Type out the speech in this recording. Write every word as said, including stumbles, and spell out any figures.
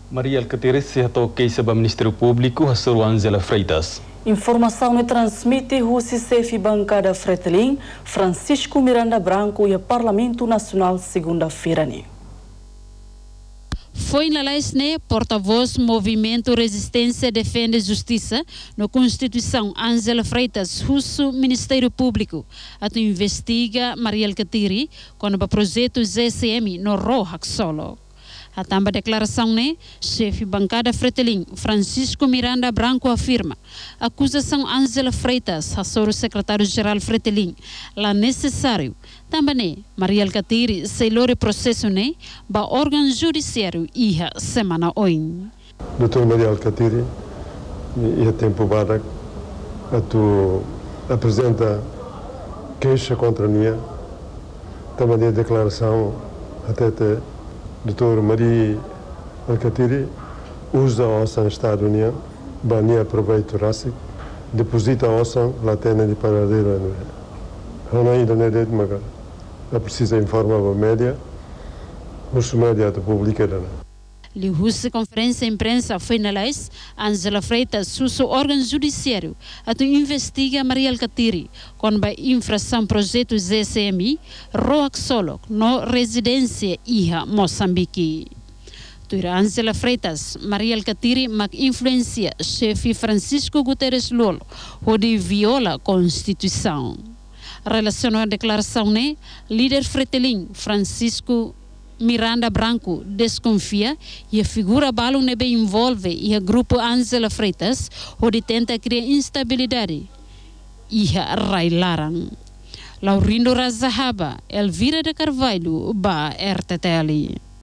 Maria Alcateira se atoquei sobre o Ministério Público, a Sr. Ângela Freitas. Informação me transmite o chefe bancada Fretilin, Francisco Miranda Branco e o Parlamento Nacional segunda-feira. Foi na Laisne, porta-voz Movimento Resistência Defende Justiça, na Constituição Ângela Freitas, Russo Ministério Público, a tu investiga Maria Alcatiri, quando o projeto Z C M no Rohac Solo. A tamba declaração, né? Chefe bancada Fretilin, Francisco Miranda Branco afirma a acusação Ângela Freitas, assessor secretário-geral Fretilin, lá necessário. Também, né? Maria Alcatiri, selore processo, né? Ba órgão judiciário ia semana hoje. Doutor Maria Alcatiri, e a tempo para a tu apresenta queixa contra a minha, também a declaração até te doutor Maria Alcatiri usa a ossa Estado União, bania proveito rásico, deposita a ossa lá tem de paradeiro. Não ainda não é de magar. É preciso informar a média, os média da publica. Liu-se conferência imprensa foi na Lais, Ângela Freitas, susso órgão judiciário, a tu investiga Maria Alcatiri, com a infração projeto Z C M I, Roac Solo, no residência Iha, Moçambique. Tura Ângela Freitas, Maria Alcatiri, mag influencia chefe Francisco Guterres Lolo, onde viola a Constituição. Relacionou a declaração, né? Líder Fretilin, Francisco Miranda Branco desconfia e a figura balo nebe envolve e a grupo Ângela Freitas onde tenta criar instabilidade e a railaram. Laurindo Razahaba, Elvira de Carvalho, ba R T T L.